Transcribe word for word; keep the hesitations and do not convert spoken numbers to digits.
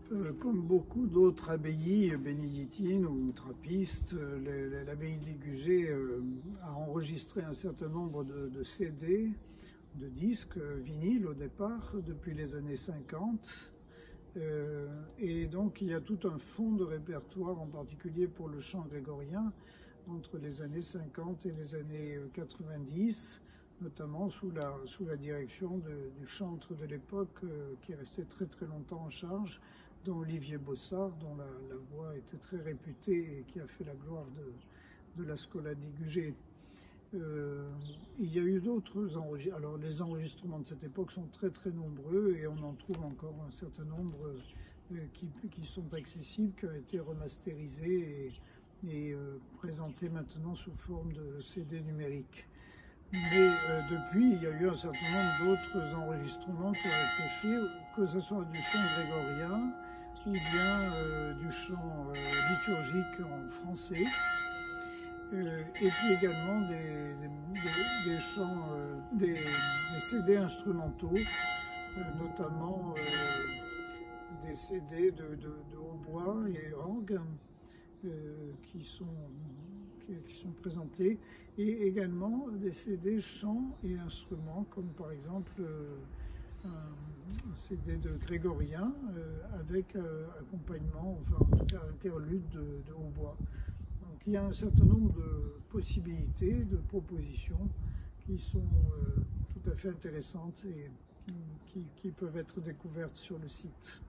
Euh, comme beaucoup d'autres abbayes bénédictines ou trappistes, euh, l'abbaye de Ligugé euh, a enregistré un certain nombre de, de C D, de disques euh, vinyles au départ, depuis les années cinquante. Euh, et donc il y a tout un fonds de répertoire, en particulier pour le chant grégorien, entre les années cinquante et les années quatre-vingt-dix, notamment sous la, sous la direction de, du chantre de l'époque euh, qui est resté très très longtemps en charge, dont Olivier Bossard, dont la, la voix était très réputée et qui a fait la gloire de, de la Schola de Ligugé. Euh, il y a eu d'autres enregistrements. Alors les enregistrements de cette époque sont très très nombreux et on en trouve encore un certain nombre euh, qui, qui sont accessibles, qui ont été remasterisés et, et euh, présentés maintenant sous forme de C D numérique. Mais euh, depuis, il y a eu un certain nombre d'autres enregistrements qui ont été faits, que ce soit du chant grégorien ou bien euh, du chant euh, liturgique en français, euh, et puis également des, des, des chants, euh, des, des C D instrumentaux, euh, notamment euh, des C D de, de, de hautbois et orgue euh, qui sont qui sont présentés, et également des C D chants et instruments, comme par exemple euh, un, un C D de grégorien euh, avec euh, accompagnement, enfin en tout cas interlude de, de hautbois. Donc il y a un certain nombre de possibilités, de propositions qui sont euh, tout à fait intéressantes et qui, qui, qui peuvent être découvertes sur le site.